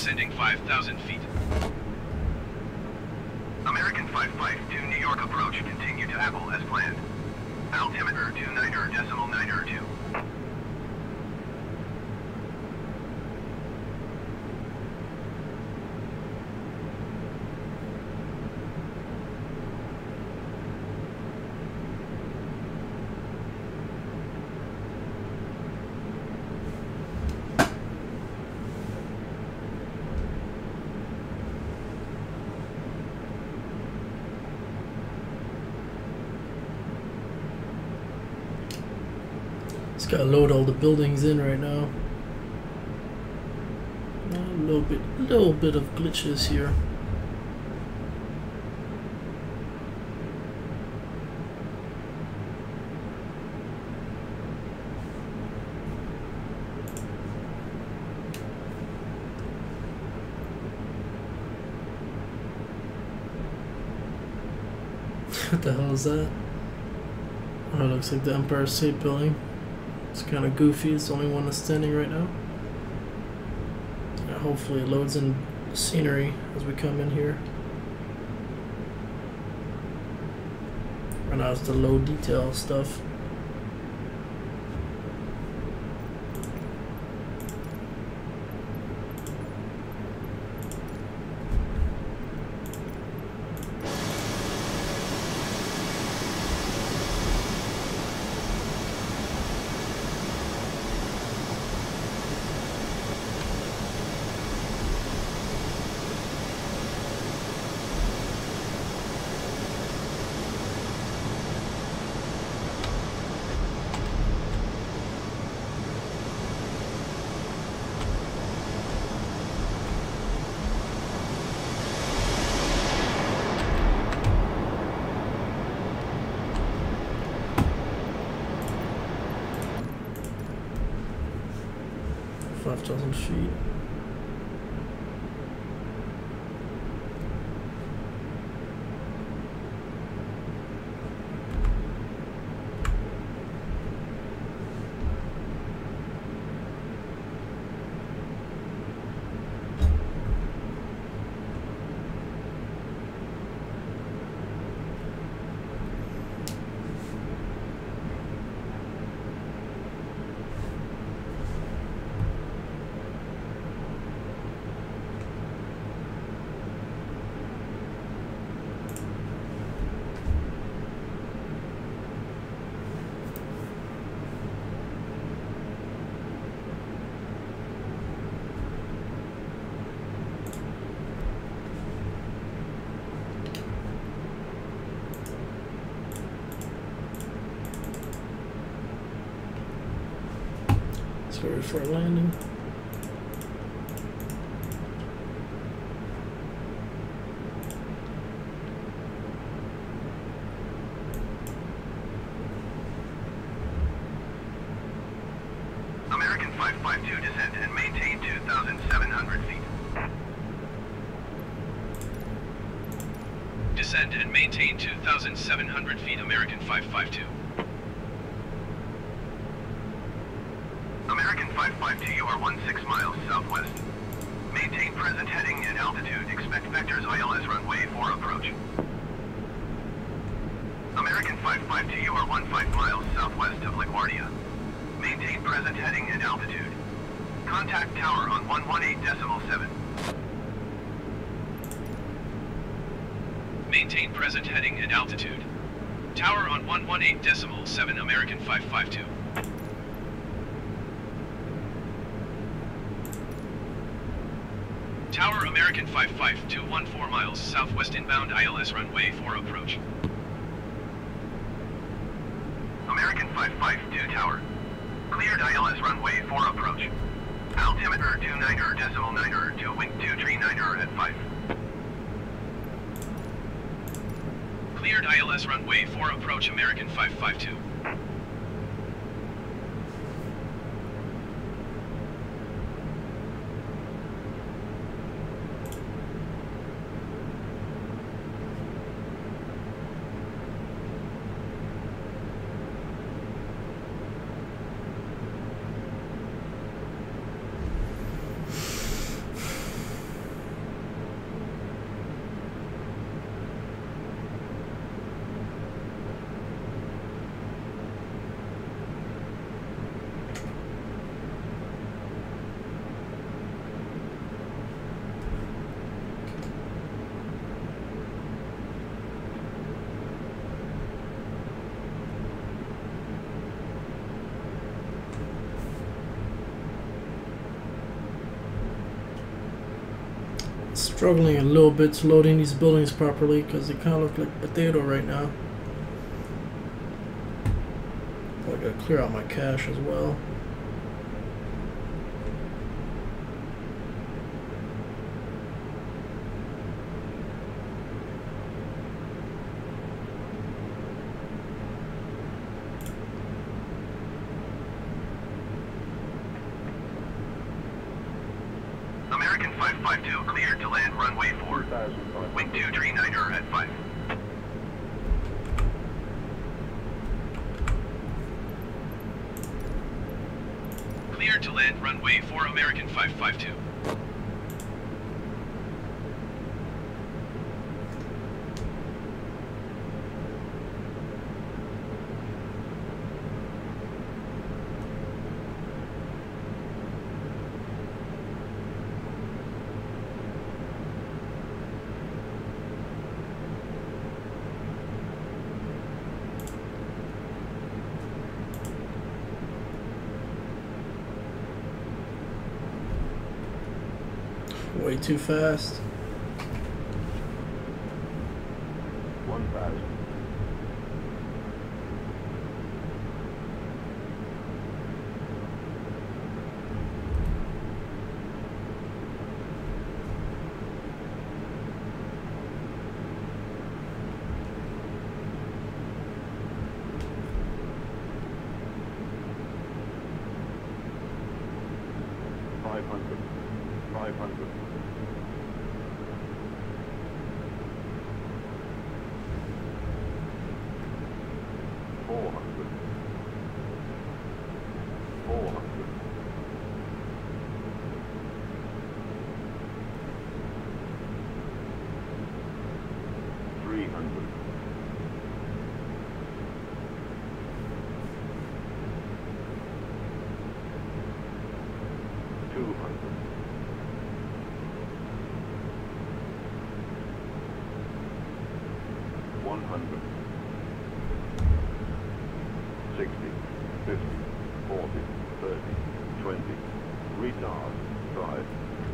Descending 5,000 feet. American 552 New York approach. Continue to Apple as planned. Altimeter 29.902. Just gotta load all the buildings in right now. A little bit of glitches here. What the hell is that? Oh, it looks like the Empire State Building. It's kind of goofy. It's the only one that's standing right now. Yeah, hopefully it loads in scenery as we come in here. Right now it's the low detail stuff. Feet. Sorry for landing. American 552 descend and maintain 2,700 feet. Descend and maintain 2,700 feet, American 552. American 552, you are 16 miles southwest. Maintain present heading and altitude. Expect vectors ILS runway 4 approach. American 552, you are 15 miles southwest of LaGuardia. Maintain present heading and altitude. Contact tower on 118.7. Maintain present heading and altitude. Tower on 118.7, American 552. Tower American 552, 14 miles southwest inbound ILS runway 4 approach. American 552 tower. Cleared ILS runway 4 approach. Altimeter 29.9 wind 239 at 5. Cleared ILS runway 4 approach, American 552. Struggling a little bit to loading these buildings properly because they kind of look like potato right now. Oh, I gotta clear out my cache as well. American 552 cleared to land runway 4. Wing 2 Dreamliner at 5. Cleared to land runway 4 American 552. Way too fast. 1,000. 500. 500. 400. 400. 300. 200. 100. 60, 50, 40, 30, 20. Retard. Drive.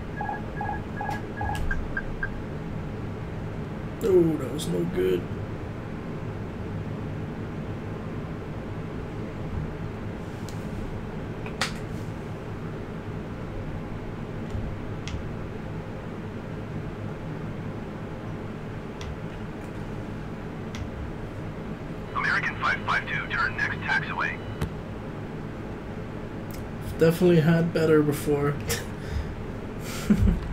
Oh, that was no good. American 552, turn next taxiway. Definitely had better before.